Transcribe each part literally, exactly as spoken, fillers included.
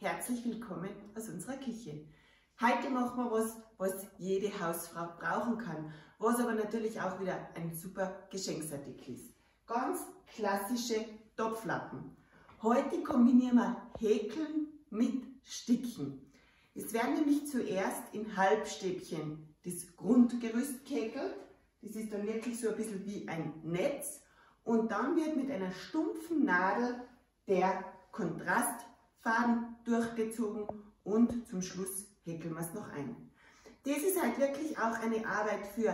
herzlich willkommen aus unserer Küche. Heute machen wir was, was jede Hausfrau brauchen kann, was aber natürlich auch wieder ein super Geschenksartikel ist. Ganz klassische Topflappen. Heute kombinieren wir Häkeln mit Sticken. Es werden nämlich zuerst in Halbstäbchen das Grundgerüst gehäkelt. Das ist dann wirklich so ein bisschen wie ein Netz. Und dann wird mit einer stumpfen Nadel der Kontrastfaden durchgezogen und zum Schluss häkeln wir es noch ein. Das ist halt wirklich auch eine Arbeit für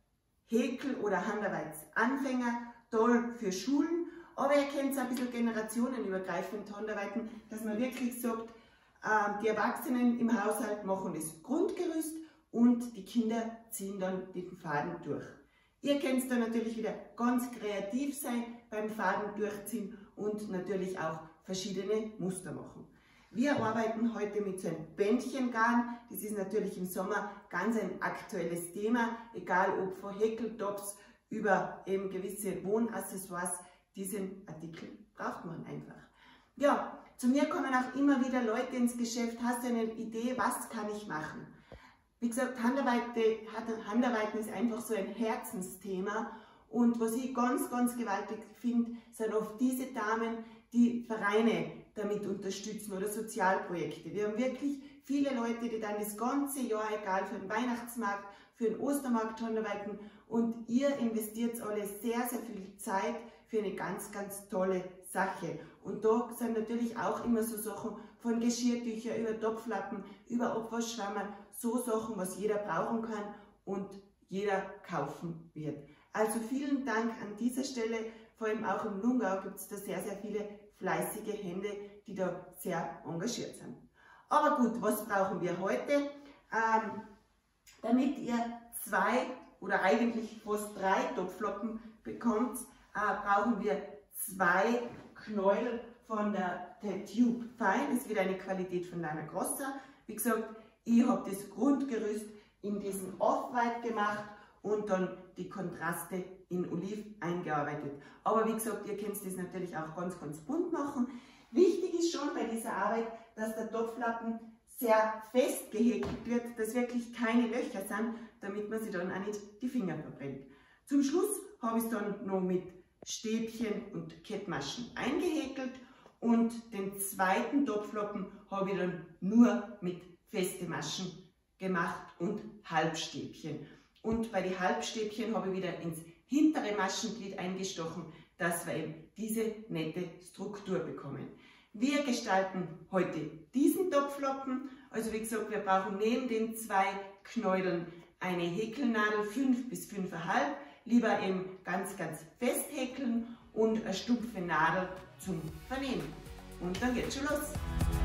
Häkel- oder Handarbeitsanfänger, toll für Schulen, aber ihr könnt es ein bisschen generationenübergreifend handarbeiten, dass man wirklich sagt, die Erwachsenen im Haushalt machen das Grundgerüst und die Kinder ziehen dann den Faden durch. Ihr könnt dann natürlich wieder ganz kreativ sein beim Faden durchziehen und natürlich auch verschiedene Muster machen. Wir arbeiten heute mit so einem Bändchengarn. Das ist natürlich im Sommer ganz ein aktuelles Thema, egal ob von Häkeltops über eben gewisse Wohnaccessoires. Diesen Artikel braucht man einfach. Ja, zu mir kommen auch immer wieder Leute ins Geschäft. Hast du eine Idee, was kann ich machen? Wie gesagt, Handarbeiten, Handarbeiten ist einfach so ein Herzensthema und was ich ganz, ganz gewaltig finde, sind oft diese Damen, die Vereine damit unterstützen oder Sozialprojekte. Wir haben wirklich viele Leute, die dann das ganze Jahr, egal für den Weihnachtsmarkt, für den Ostermarkt handarbeiten und ihr investiert alle sehr, sehr viel Zeit für eine ganz, ganz tolle Sache. Und da sind natürlich auch immer so Sachen von Geschirrtücher über Topflappen, über Abwaschschwammerl, so Sachen, was jeder brauchen kann und jeder kaufen wird. Also vielen Dank an dieser Stelle, vor allem auch im Lungau gibt es da sehr, sehr viele fleißige Hände, die da sehr engagiert sind. Aber gut, was brauchen wir heute? Ähm, damit ihr zwei oder eigentlich fast drei Topflappen bekommt, äh, brauchen wir zwei Knäuel von der Tube Fine. Das ist wieder eine Qualität von Lana Grossa. Wie gesagt, ich habe das Grundgerüst in diesen Off-White gemacht und dann die Kontraste in Oliv eingearbeitet. Aber wie gesagt, ihr könnt das natürlich auch ganz, ganz bunt machen. Wichtig ist schon bei dieser Arbeit, dass der Topflappen sehr fest gehäkelt wird, dass wirklich keine Löcher sind, damit man sich dann auch nicht die Finger verbrennt. Zum Schluss habe ich es dann noch mit Stäbchen und Kettmaschen eingehäkelt und den zweiten Topflappen habe ich dann nur mit feste Maschen gemacht und Halbstäbchen. Und bei den Halbstäbchen habe ich wieder ins hintere Maschenglied eingestochen, dass wir eben diese nette Struktur bekommen. Wir gestalten heute diesen Topflappen. Also wie gesagt, wir brauchen neben den zwei Knäueln eine Häkelnadel fünf bis fünf Komma fünf. Lieber eben ganz, ganz fest häkeln und eine stumpfe Nadel zum Vernähen. Und dann geht's schon los.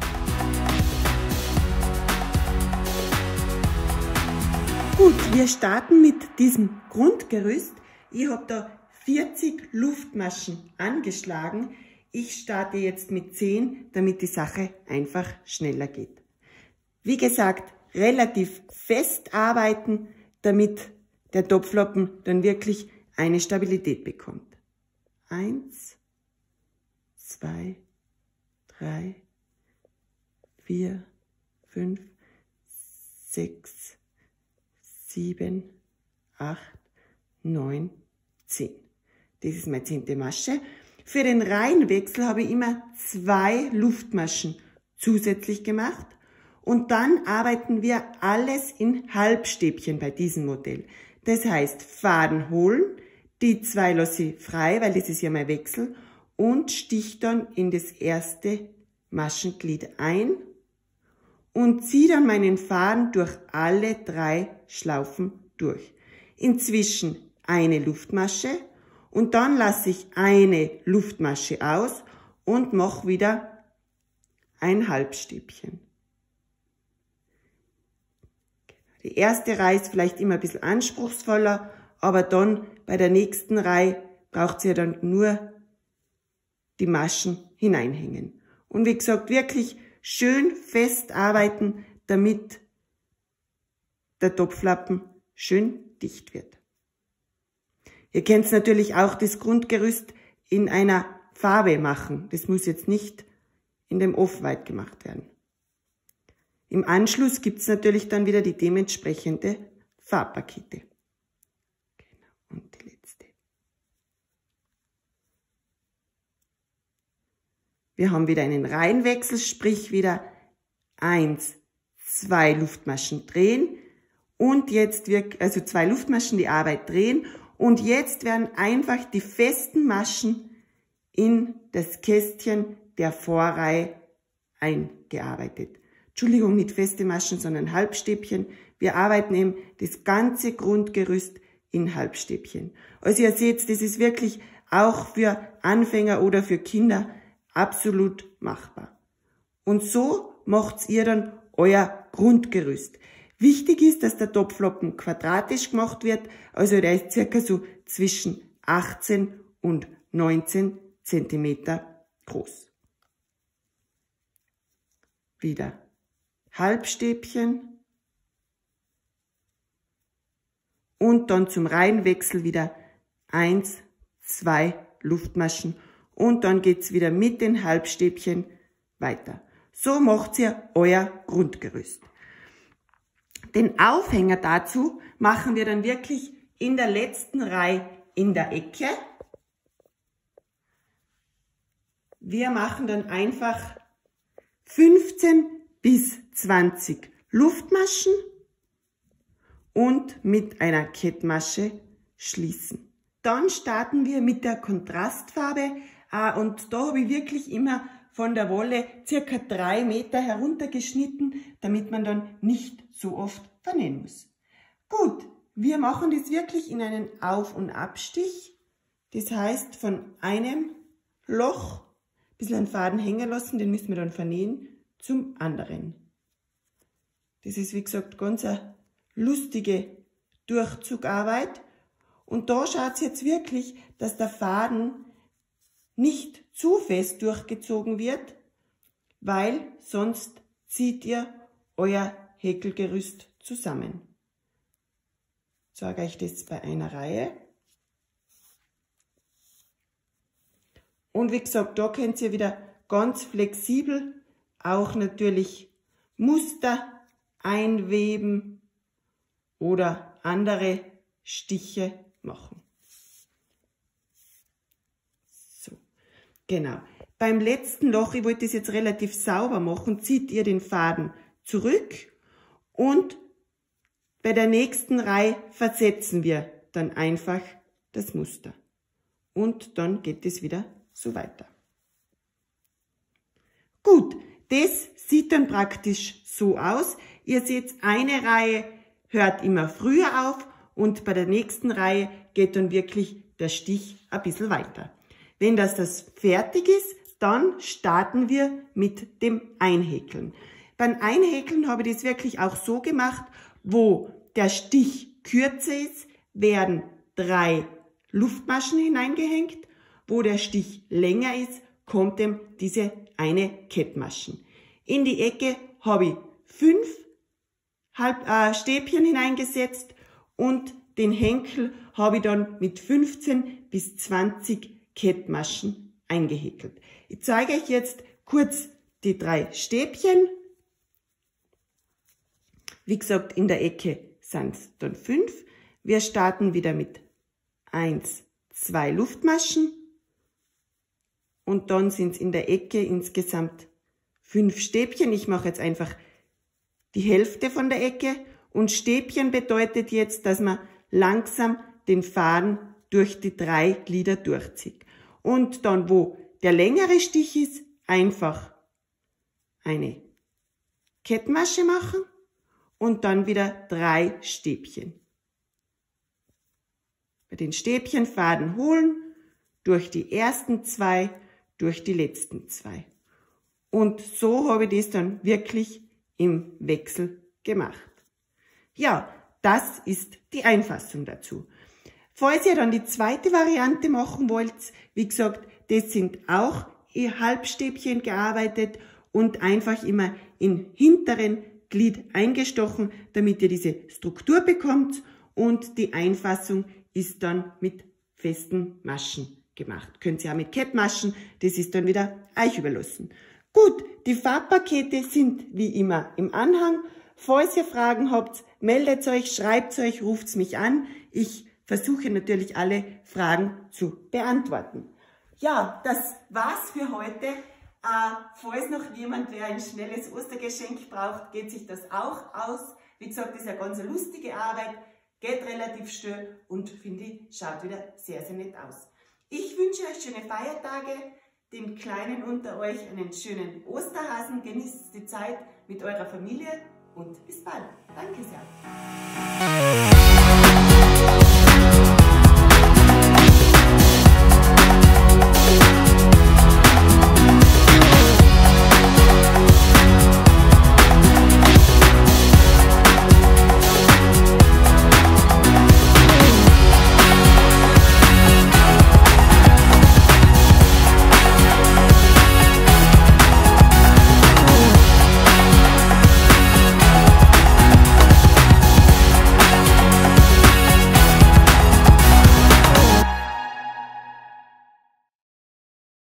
Gut, wir starten mit diesem Grundgerüst. Ich habe da vierzig Luftmaschen angeschlagen. Ich starte jetzt mit zehn, damit die Sache einfach schneller geht. Wie gesagt, relativ fest arbeiten, damit der Topflappen dann wirklich eine Stabilität bekommt. Eins, zwei, drei, vier, fünf, sechs, sieben, acht, neun, zehn. Das ist meine zehnte Masche. Für den Reihenwechsel habe ich immer zwei Luftmaschen zusätzlich gemacht. Und dann arbeiten wir alles in Halbstäbchen bei diesem Modell. Das heißt, Faden holen, die zwei lasse ich frei, weil das ist ja mein Wechsel, und stich dann in das erste Maschenglied ein und ziehe dann meinen Faden durch alle drei Schlaufen durch. Inzwischen eine Luftmasche und dann lasse ich eine Luftmasche aus und mache wieder ein Halbstäbchen. Die erste Reihe ist vielleicht immer ein bisschen anspruchsvoller, aber dann bei der nächsten Reihe braucht ihr dann nur die Maschen hineinhängen. Und wie gesagt, wirklich schön fest arbeiten, damit der Topflappen schön dicht wird. Ihr könnt natürlich auch das Grundgerüst in einer Farbe machen. Das muss jetzt nicht in dem Off-White gemacht werden. im Anschluss gibt es natürlich dann wieder die dementsprechende Farbpakete. Genau, und die letzte. Wir haben wieder einen Reihenwechsel, sprich wieder eins, zwei Luftmaschen drehen und jetzt wird, also zwei Luftmaschen die Arbeit drehen und jetzt werden einfach die festen Maschen in das Kästchen der Vorreihe eingearbeitet. Entschuldigung, nicht feste Maschen, sondern Halbstäbchen. Wir arbeiten eben das ganze Grundgerüst in Halbstäbchen. Also ihr seht, das ist wirklich auch für Anfänger oder für Kinder absolut machbar. Und so macht ihr dann euer Grundgerüst. Wichtig ist, dass der Topflappen quadratisch gemacht wird, also der ist circa so zwischen achtzehn und neunzehn Zentimeter groß. Wieder Halbstäbchen und dann zum Reihenwechsel wieder eins, zwei Luftmaschen und dann geht's wieder mit den Halbstäbchen weiter. So macht ihr euer Grundgerüst. Den Aufhänger dazu machen wir dann wirklich in der letzten Reihe in der Ecke. Wir machen dann einfach fünfzehn bis zwanzig Luftmaschen und mit einer Kettmasche schließen. Dann starten wir mit der Kontrastfarbe und da habe ich wirklich immer von der Wolle circa drei Meter heruntergeschnitten, damit man dann nicht so oft vernähen muss. Gut, wir machen das wirklich in einen Auf- und Abstich. Das heißt, von einem Loch ein bisschen einen Faden hängen lassen, den müssen wir dann vernähen, zum anderen. Das ist, wie gesagt, ganz eine lustige Durchzugarbeit. Und da schaut es jetzt wirklich, dass der Faden nicht zu fest durchgezogen wird, weil sonst zieht ihr euer Häkelgerüst zusammen. Ich sage euch das bei einer Reihe. Und wie gesagt, da könnt ihr wieder ganz flexibel auch natürlich Muster einweben oder andere Stiche machen. So, genau. Beim letzten Loch, ich wollte das jetzt relativ sauber machen, zieht ihr den Faden zurück und bei der nächsten Reihe versetzen wir dann einfach das Muster. Und dann geht es wieder so weiter. Gut, das sieht dann praktisch so aus. Ihr seht, eine Reihe hört immer früher auf und bei der nächsten Reihe geht dann wirklich der Stich ein bisschen weiter. Wenn das, das fertig ist, dann starten wir mit dem Einhäkeln. Beim Einhäkeln habe ich das wirklich auch so gemacht, wo der Stich kürzer ist, werden drei Luftmaschen hineingehängt, wo der Stich länger ist, kommt eben diese eine Kettmaschen. In die Ecke habe ich fünf Halb, äh, Stäbchen hineingesetzt und den Henkel habe ich dann mit fünfzehn bis zwanzig Kettmaschen eingehäkelt. Ich zeige euch jetzt kurz die drei Stäbchen. Wie gesagt, in der Ecke sind es dann fünf. Wir starten wieder mit eins, zwei Luftmaschen und dann sind es in der Ecke insgesamt fünf Stäbchen. Ich mache jetzt einfach die Hälfte von der Ecke und Stäbchen bedeutet jetzt, dass man langsam den Faden durch die drei Glieder durchzieht. Und dann, wo der längere Stich ist, einfach eine Kettmasche machen und dann wieder drei Stäbchen. Bei den Stäbchen Faden holen, durch die ersten zwei, durch die letzten zwei. Und so habe ich das dann wirklich im Wechsel gemacht. Ja, das ist die Einfassung dazu. Falls ihr dann die zweite Variante machen wollt, wie gesagt, das sind auch Halbstäbchen gearbeitet und einfach immer im hinteren Glied eingestochen, damit ihr diese Struktur bekommt und die Einfassung ist dann mit festen Maschen gemacht. Könnt ihr auch mit Kettmaschen, das ist dann wieder euch überlassen. Gut, Die Farbpakete sind wie immer im Anhang. Falls ihr Fragen habt, meldet euch, schreibt euch, ruft mich an. Ich versuche natürlich alle Fragen zu beantworten. Ja, das war's für heute. Äh, falls noch jemand, wer ein schnelles Ostergeschenk braucht, geht sich das auch aus. Wie gesagt, das ist eine ganz lustige Arbeit, geht relativ schnell und finde ich, schaut wieder sehr, sehr nett aus. Ich wünsche euch schöne Feiertage, den Kleinen unter euch einen schönen Osterhasen, genießt die Zeit mit eurer Familie und bis bald. Danke sehr.